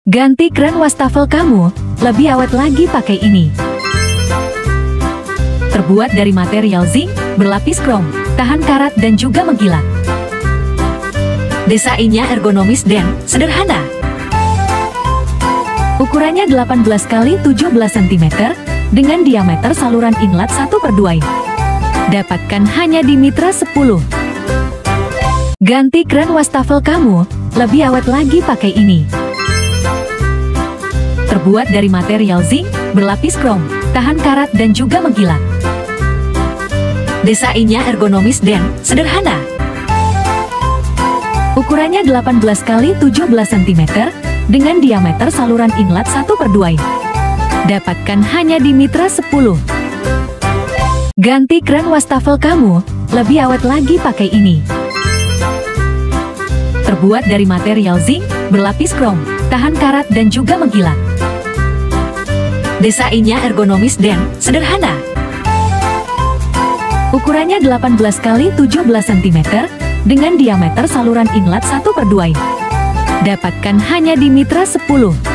Ganti keran wastafel kamu, lebih awet lagi pakai ini. Terbuat dari material zinc, berlapis krom, tahan karat dan juga mengkilap. Desainnya ergonomis dan sederhana. Ukurannya 18 x 17 cm, dengan diameter saluran inlet 1/2 in. Dapatkan hanya di Mitra 10. Ganti keran wastafel kamu, lebih awet lagi pakai ini. Terbuat dari material zinc, berlapis krom, tahan karat dan juga mengkilap. Desainnya ergonomis dan sederhana. Ukurannya 18 x 17 cm, dengan diameter saluran inlet 1/2 in. Dapatkan hanya di Mitra 10. Ganti keran wastafel kamu, lebih awet lagi pakai ini. Terbuat dari material zinc, berlapis krom, tahan karat dan juga mengkilap. Desainnya ergonomis dan sederhana. Ukurannya 18 x 17 cm, dengan diameter saluran inlet 1/2 in. Dapatkan hanya di Mitra 10.